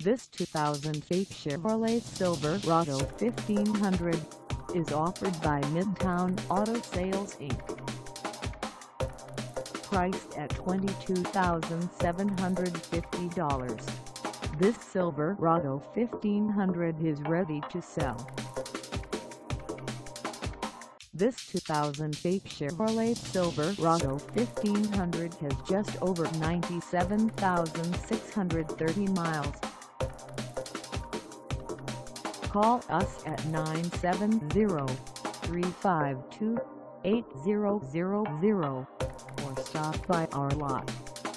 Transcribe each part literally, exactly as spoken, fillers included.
This two thousand eight Chevrolet Silverado fifteen hundred is offered by MIDTOWN Auto Sales Incorporated. Priced at twenty-two thousand seven hundred fifty dollars, this Silverado fifteen hundred is ready to sell. This two thousand eight Chevrolet Silverado fifteen hundred has just over ninety-seven thousand six hundred thirty miles. Call us at nine seven zero, three five two, eight zero zero zero or stop by our lot.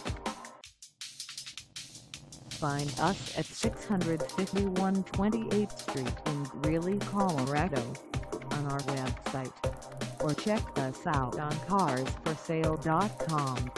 Find us at six fifty-one twenty-eighth Street in Greeley, Colorado, on our website, or check us out on cars for sale dot com.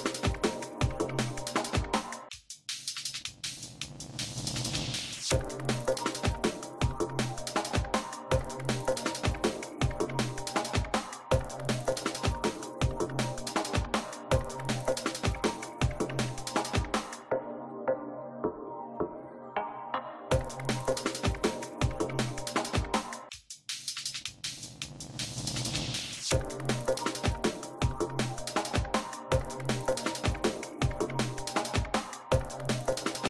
You